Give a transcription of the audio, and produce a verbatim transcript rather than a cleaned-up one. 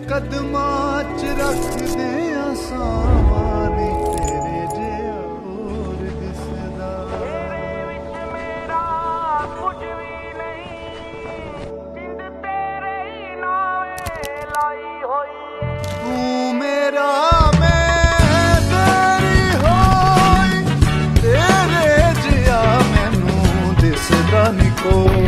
ਕਦਮਾਂ ਚ ਰੱਖਦੇ ਆ ਸਾਵਾਂ ਨੀ ਤੇਰੇ ਜਿਹਾ ਹੋਰ ਦਿਸਦਾ। ਤੇਰੇ ਵਿੱਚ ਮੇਰਾ ਕੁਝ ਵੀ ਨਹੀਂ, ਜਿੰਦ ਤੇਰੇ ਹੀ ਨਾਵੇਂ ਲਾਈ ਹੋਈ ਏ। ਤੂੰ ਮੇਰਾ ਮੈਂ ਤੇਰੀ ਹੋਈ, ਤੇਰੇ ਜਿਹਾ ਮੈਨੂੰ ਦਿਸਦਾ ਨੀ ਕੋਈ।